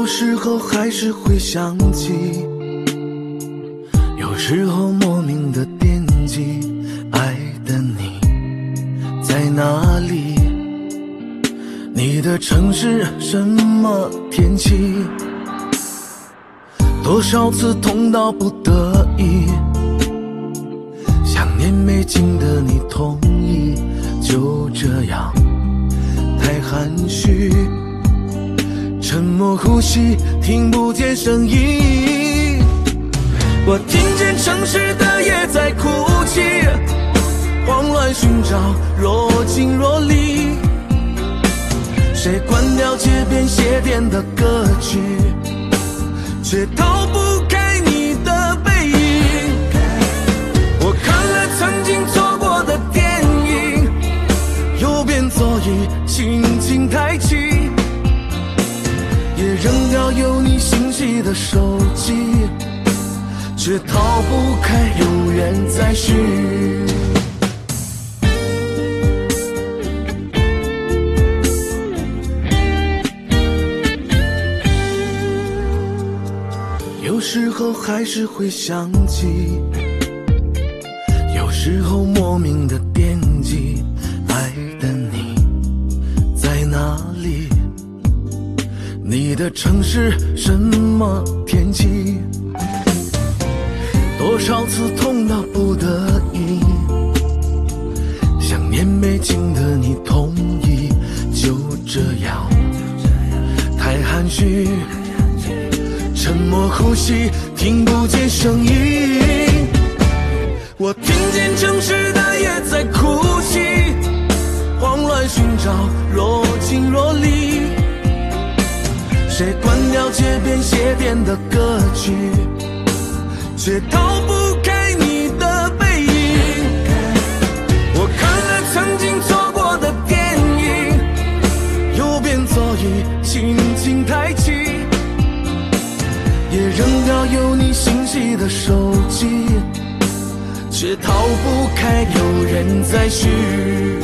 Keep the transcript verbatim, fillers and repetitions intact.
有时候还是会想起，有时候莫名的惦记，爱的你在哪里？你的城市什么天气？多少次痛到不得已，想念没尽的你同意，就这样太含蓄，沉默呼吸，听不见声音。我听见城市的夜在哭泣，慌乱寻找若即若离，谁关掉街边鞋店的歌曲，却逃不开你的背影。我看了曾经错过的电影，右边座椅轻轻抬起，也扔掉有你信息的手机，却逃不开有缘再续。有时候还是会想起，有时候莫名的惦记，爱的你在哪里？你的城市什么天气？多少次痛到不得已，想念没尽的你同意，就这样太含蓄，沉默呼吸，听不见声音。我听见城市的夜在哭泣，慌乱寻找若即若离，谁关掉街边鞋店的歌曲，却逃不开你的背影。我看了曾经错过的电影，右边座椅轻轻抬起，也扔掉有你信息的手机，却逃不开有人在续。